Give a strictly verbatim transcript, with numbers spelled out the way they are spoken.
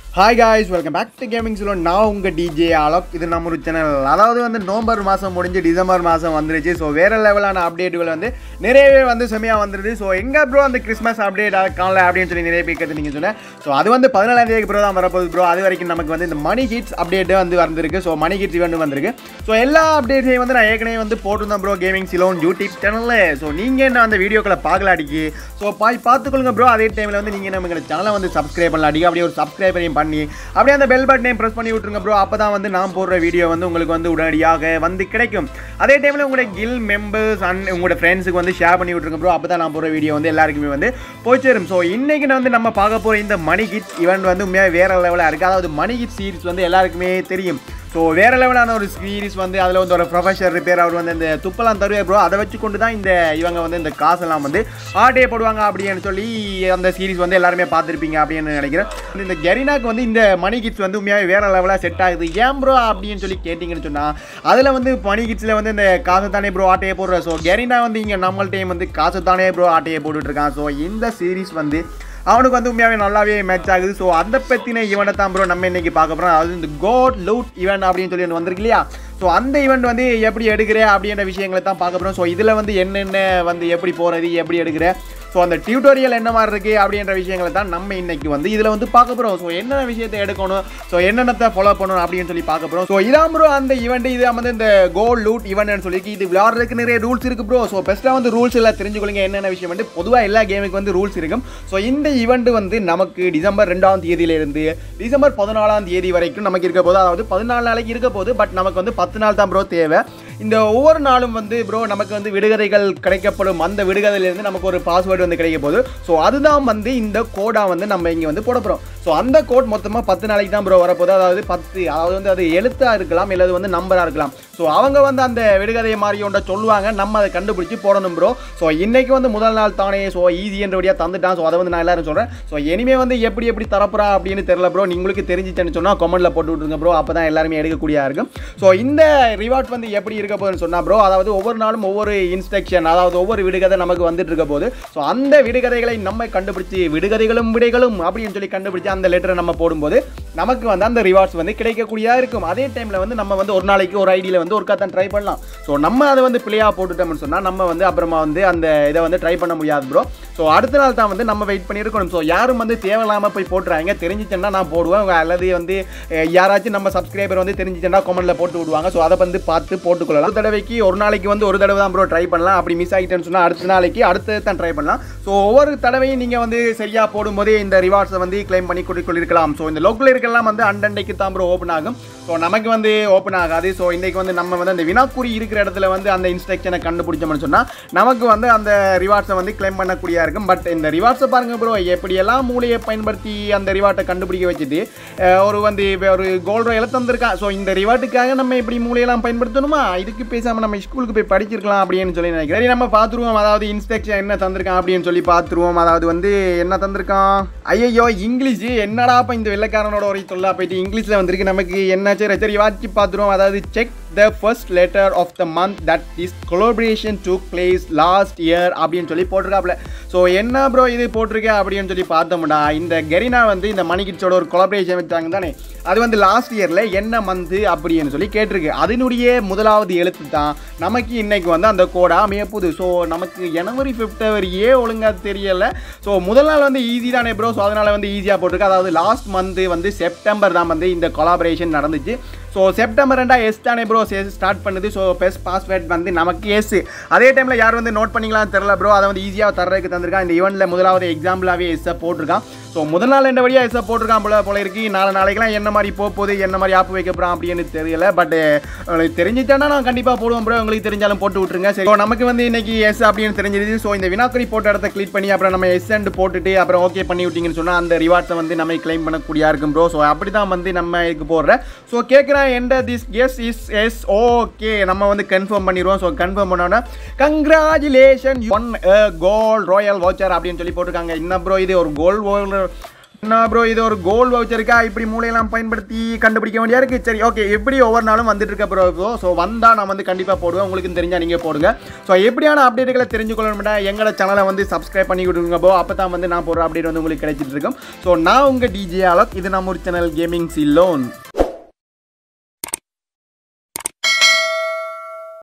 Hi guys, welcome back to Gaming Salon. Now unga D J Alok. This is our channel. அதாவது வந்து November மாசம் முடிஞ்சு December மாசம் வந்துருச்சு. சோ வேற லெவலான அப்டேட்கள் வந்து நிறையவே வந்து செமையா வந்துருது. சோ எங்க ப்ரோ அந்த கிறிஸ்மஸ் அப்டேட் காணல அப்படினு சொல்லி நிறைய பேர் நீங்க சொன்னீங்க. சோ அது வந்து பதினாலாம் தேதிக்கு ப்ரோ தான் வரப்போகுது ப்ரோ. அது வரைக்கும் நமக்கு வந்து இந்த மணி ஹிட்ஸ் அப்டேட் வந்து வந்திருக்கு. சோ மணி ஹிட்ஸ் ஈவென்ட் வந்திருக்கு. சோ எல்லா அப்டேட்ஸையும் வந்து நான் ஏற்கனவே வந்து போட்டுருந்தேன் ப்ரோ கேமிங் சிலோன் யூடியூப் சேனல்ல. சோ நீங்க என்ன அந்த வீடியோக்களை பார்க்கலாடிக்கு. சோ பாய் பார்த்துக்கொள்ளுங்க ப்ரோ. அதே டைம்ல வந்து நீங்க நம்ம சேனலை வந்து சப்ஸ்கிரைப் பண்ணலாடிக்கு. அப்படியே ஒரு சப்ஸ்கிரைபரையும் பண்ணி அப்படியே அந்த பெல் பட்டனை பிரஸ் பண்ணி விட்டுருங்க ப்ரோ. அப்பதான் வந்து நான் போடுற வீடியோ வந்து உங்களுக்கு வந்து உடனடியாக வந்து கிடைக்கும். அதே டைம்ல உங்களோட கில் மெம்பர்ஸ் அண்ட் உங்களோட ஃப்ரெண்ட்ஸுக்கு வந்து ஷேர் பண்ணி விட்டுருங்க ப்ரோ. அப்பதான் நான் போடுற வீடியோ வந்து எல்லாருக்குமே வந்து போய் சேரும். ஸோ இன்னைக்கு வந்து நம்ம பார்க்க போகிற இந்த மணி கிட்ஸ் ஈவெண்ட் வந்து உண்மையாக வேற லெவலாக இருக்குது. அதாவது மணி கிட்ஸ் சீரிஸ் வந்து எல்லாருக்குமே தெரியும். ஸோ வேறு லெவலான ஒரு சீரிஸ் வந்து அதில் வந்து ஒரு ப்ரொஃபஸர் பேர் அவர் வந்து இந்த துப்பெல்லாம் தருவார் ப்ரோ. அதை வச்சு கொண்டு தான் இந்த இவங்க வந்து இந்த காசெல்லாம் வந்து ஆட்டையே போடுவாங்க அப்படின்னு சொல்லி அந்த சீரிஸ் வந்து எல்லாருமே பார்த்துருப்பீங்க அப்படின்னு நினைக்கிறேன். இந்த கெரினாக்கு வந்து இந்த மணி கிட்ஸ் வந்து உண்மையாக வேறு லெவலாக செட் ஆகுது. ஏன் ப்ரோ அப்படின்னு சொல்லி கேட்டிங்கன்னு சொன்னால் அதில் வந்து மணி கிட்ஸில் வந்து இந்த காசை தானே ப்ரோ ஆட்டையே போடுற. ஸோ கெரினா வந்து இங்கே நம்மள்டையும் வந்து காசை தானே ப்ரோ ஆட்டையே போட்டுட்ருக்கான். ஸோ இந்த சீரிஸ் வந்து அவனுக்கு வந்து உண்மையாகவே நல்லாவே மேட்ச் ஆகுது. ஸோ அதை பற்றின ஈவெண்ட்டை தான் ப்ரோ நம்ம இன்றைக்கி பார்க்க போகிறோம். அதாவது இந்த கோட் லூட் ஈவெண்ட் அப்படின்னு சொல்லி வந்திருக்கு இல்லையா. ஸோ அந்த ஈவெண்ட் வந்து எப்படி எடுக்கிற அப்படின்ற விஷயங்களை தான் பார்க்க போகிறோம். ஸோ இதில் வந்து என்னென்ன வந்து எப்படி போகிறது எப்படி எடுக்கிற ஸோ அந்த டியூட்டோரியல் என்ன மாதிரி இருக்குது அப்படின்ற விஷயங்களை தான் நம்ம இன்றைக்கி வந்து இதில் வந்து பார்க்க போகிறோம். ஸோ என்னென்ன விஷயத்தை எடுக்கணும், ஸோ என்னென்னத்தை ஃபாலோ பண்ணணும் அப்படின்னு சொல்லி பார்க்க போகிறோம். ஸோ இதான் ப்ரோ அந்த ஈவெண்ட். இது வந்து இந்த கோல் லூட் ஈவெண்ட்னு சொல்லி இது விளையாடுறதுக்கு நிறைய ரூல்ஸ் இருக்குது ப்ரோ. ஸோ பெஸ்ட்டாக வந்து ரூல்ஸ் எல்லாம் தெரிஞ்சுக்கொள்ளுங்க. என்னென்ன விஷயம் வந்து பொதுவாக எல்லா கேமுக்கு வந்து ரூல்ஸ் இருக்கும். ஸோ இந்த ஈவெண்ட் வந்து நமக்கு டிசம்பர் ரெண்டாம் தேதியிலிருந்து டிசம்பர் பதினாலாம் தேதி வரைக்கும் நமக்கு இருக்க போது. அதாவது பதினாலு நாளைக்கு இருக்க போது. பட் நமக்கு வந்து பத்து நாள் தான் ப்ரோ தேவை. இந்த ஒவ்வொரு நாளும் வந்து ப்ரோ நமக்கு வந்து விடுகதைகள் கிடைக்கப்படும். அந்த விடுகதையிலேருந்து நமக்கு ஒரு பாஸ்வேர்டு வந்து கிடைக்க போகுது. ஸோ அதுதான் வந்து இந்த கோடா வந்து நம்ம இங்கே வந்து போட போகிறோம். ஸோ அந்த கோட் மொத்தமாக பத்து நாளைக்கு தான் ப்ரோ வரப்போகுது. அதாவது பத்து அதாவது வந்து அது எழுத்தாக இருக்கலாம் இல்லை வந்து நம்பராக இருக்கலாம். ஸோ அவங்க வந்து அந்த விடுகதையை மாதிரி ஒன்றை சொல்லுவாங்க. நம்ம அதை கண்டுபிடிச்சி போடணும் ப்ரோ. ஸோ இன்றைக்கி வந்து முதல் நாள் தானே. ஸோ ஈஸி என்றபடியாக தந்துட்டான். ஸோ அதை வந்து நான் எல்லாரும் சொல்கிறேன். ஸோ இனிமே வந்து எப்படி எப்படி தரப்புறா அப்படின்னு தெரியல ப்ரோ. உங்களுக்கு தெரிஞ்சிச்சுன்னு சொன்னால் கமெண்ட்டில் போட்டு விட்ருங்க ப்ரோ. அப்போ தான் எல்லாருமே எடுக்கக்கூடியதாக இருக்கும். ஸோ இந்த ரிவார்ட் வந்து எப்படி இருக்க போகுதுன்னு சொன்னால் ப்ரோ, அதாவது ஒவ்வொரு நாளும் ஒவ்வொரு இன்ஸ்ட்ரக்ஷன், அதாவது ஒவ்வொரு விடுகதை நமக்கு வந்துட்டு இருக்க போது. ஸோ அந்த விடுகதைகளை நம்ம கண்டுபிடிச்சி விடுகதைகளும் விடைகளும் அப்படின்னு சொல்லி கண்டுபிடிச்சி அந்த லெட்டரை நம்ம போடும்போது நமக்கு வந்து அந்த ரிவார்ட்ஸ் வந்து கிடைக்கக்கூடியதாக இருக்கும். அதே டைமில் வந்து நம்ம வந்து ஒரு நாளைக்கு ஒரு ஐடியில் வந்து ஒரு கத்தான் ட்ரை பண்ணலாம். ஸோ நம்ம அதை வந்து பிள்ளையாக போட்டுட்டோம்னு சொன்னால் நம்ம வந்து அப்புறமா வந்து அந்த இதை வந்து ட்ரை பண்ண முடியாது ப்ரோ. ஸோ அடுத்த நாள் தான் வந்து நம்ம வெயிட் பண்ணியிருக்கணும். ஸோ யாரும் வந்து தேவையில்லாமல் போய் போட்டுறாங்க. தெரிஞ்சிச்சுன்னா நான் போடுவேன். அல்லது வந்து யாராச்சும் நம்ம சப்ஸ்கிரைபர் வந்து தெரிஞ்சிச்சுன்னா கமெண்ட்டில் போட்டு விடுவாங்க. ஸோ அதை வந்து பார்த்து போட்டுக்கொள்ளலாம். ஒரு தடவைக்கு ஒரு நாளைக்கு வந்து ஒரு தடவை தான் ப்ரோ ட்ரை பண்ணலாம். அப்படி மிஸ் ஆகிட்டேன்னு சொன்னால் அடுத்த நாளைக்கு அடுத்தது தான் ட்ரை பண்ணலாம். ஸோ ஒவ்வொரு தடவையும் நீங்கள் வந்து சரியாக போடும்போதே இந்த ரிவார்ட்ஸை வந்து கிளைம் பண்ணி கொள்ளிருக்கலாம். ஸோ இந்த லோக்கல் இருக்கலாம் வந்து அண்டண்டைக்கு தான் ப்ரோ ஓப்பன் ஆகும். ஸோ நமக்கு வந்து ஓப்பன் ஆகாது. ஸோ இன்றைக்கு வந்து நம்ம வந்து அந்த வினாக்குறி இருக்கிற இடத்துல வந்து அந்த இன்ஸ்ட்ரக்ஷனை கண்டுபிடிச்சோம்னு சொன்னால் நமக்கு வந்து அந்த ரிவார்ட்ஸை வந்து கிளைம் பண்ணக்கூடியதாக இருக்கும். பட் இந்த ரிவார்ட்ஸை பாருங்க ப்ரோ, எப்படியெல்லாம் மூளையை பயன்படுத்தி அந்த ரிவார்ட்டை கண்டுபிடிக்க வச்சுட்டு ஒரு வந்து ஒரு கோல்டு ராயலை தந்திருக்கான். ஸோ இந்த ரிவார்ட்டுக்காக நம்ம எப்படி மூளையெல்லாம் பயன்படுத்தணுமா? இதுக்கு பேசாமல் நம்ம ஸ்கூலுக்கு போய் படிச்சிருக்கலாம் அப்படின்னு சொல்லி நினைக்கிறேன். சரி நம்ம பார்த்துருவோம். அதாவது இன்ஸ்ட்ரக்ஷன் என்ன தந்திருக்கான் அப்படின்னு சொல்லி பார்த்துருவோம். அதாவது வந்து என்ன தந்திருக்கான்? ஐயோ இங்கிலீஷ் என்னடா இப்போ இந்த வெள்ளைக்காரனோட ஒரு சொல்லா போயிட்டு இங்கிலீஷில் வந்திருக்கு. நமக்கு என்ன சரி சரி வாட்சி பார்த்துருவோம். அதாவது check the first letter of the month that this collaboration took place last year அப்படின்னு சொல்லி போட்டிருக்காப்ல. ஸோ என்ன ப்ரோ இது போட்டிருக்கேன் அப்படின்னு சொல்லி பார்த்தோம்னா இந்த கெரினா வந்து இந்த மணி கிட்ஸோட ஒரு கொலாபரேஷன் வச்சாங்க தானே. அது வந்து லாஸ்ட் இயரில் என்ன மந்த் அப்படின்னு சொல்லி கேட்டிருக்கு. அதனுடைய முதலாவது எழுத்து தான் நமக்கு இன்னைக்கு வந்து அந்த கோடா அமையப்போகுது. ஸோ நமக்கு ஜனவரி பிப்ரவரியே ஒழுங்காக தெரியலை. ஸோ முதல் நாள் வந்து ஈஸி தானே ப்ரோ. ஸோ அதனால் வந்து ஈஸியாக போட்டிருக்கு. அதாவது லாஸ்ட் மந்த்து வந்து செப்டம்பர் தான் வந்து இந்த கொலாபரேஷன் நடந்துச்சு. ஸோ செப்டம்பர் ரெண்டா எஸ் தானே ப்ரோ ஸ்டார்ட் பண்ணுது. ஸோ பெஸ்ட் பாஸ்வேர்ட் வந்து நமக்கு எஸ். அதே டைமில் யார் வந்து நோட் பண்ணிக்கலாம்னு தெரில ப்ரோ. அதை வந்து ஈஸியாக தர்றதுக்கு தந்திருக்கான். இந்த ஈவெண்ட்டில் முதலாவது எக்ஸாம்பிளாகவே எஸ்ஸை போட்டிருக்கான். ஸோ முதல் நாள் எந்த வழியாக எஸ்ஸை போட்டிருக்கான் போல போல இருக்கு. நாலு நாளைக்கெல்லாம் என்ன மாதிரி போக போகுது என்ன மாதிரி ஆப்பு வைக்க போகிறான் அப்படின்னு தெரியல. பட் உங்களுக்கு தெரிஞ்சிட்டேன்னா நான் கண்டிப்பாக போடுவோம் ப்ரோ. உங்களுக்கு தெரிஞ்சாலும் போட்டு விட்டுருங்க. சரி நமக்கு வந்து இன்னைக்கு எஸ் அப்படின்னு தெரிஞ்சிருது. ஸோ இந்த வினாக்குறி போட்ட இடத்த கிளிக் பண்ணி அப்புறம் நம்ம எஸ் அண்ட் போட்டுட்டு அப்புறம் ஓகே பண்ணி விட்டீங்கன்னு சொன்னால் அந்த ரிவார்ட்ஸை வந்து நம்ம கிளைம் பண்ணக்கூடியா இருக்கும் ப்ரோ. ஸோ அப்படி தான் வந்து நம்ம இதுக்கு போடுறேன். ஸோ கேட்குறேன் எந்த this S is S okay நம்ம வந்து கன்ஃபார்ம் பண்ணிடுவோம். ஸோ கன்ஃபார்ம் பண்ணோன்னா congratulation one gold royal voucher அப்படின்னு சொல்லி போட்டிருக்காங்க. என்ன ப்ரோ இது ஒரு கோல்ட் என்ன ப்ரோ இது ஒரு கோல் வவுச்சருக்கா இப்படி மூளையெல்லாம் பயன்படுத்தி கண்டுபிடிக்க வேண்டியா இருக்கு. சரி ஓகே, எப்படி ஒவ்வொரு நாளும் வந்துட்டு இருக்க ப்ரோ. ஸோ வந்தால் நான் வந்து கண்டிப்பாக போடுவேன், உங்களுக்கு தெரிஞ்சால் நீங்கள் போடுங்க. ஸோ எப்படியான அப்டேட்டுகளை தெரிஞ்சுக்கொள்ளணும்னா எங்களோட சேனலை வந்து சப்ஸ்கிரைப் பண்ணி கொடுங்க ப்ரோ. அப்போ தான் வந்து நான் போடுற அப்டேட் வந்து உங்களுக்கு கிடைச்சிட்டு இருக்கும். ஸோ நான் உங்கள் டிஜே அலோக், இது நம்ம ஒரு சேனல் கேமிங் சிலோன்.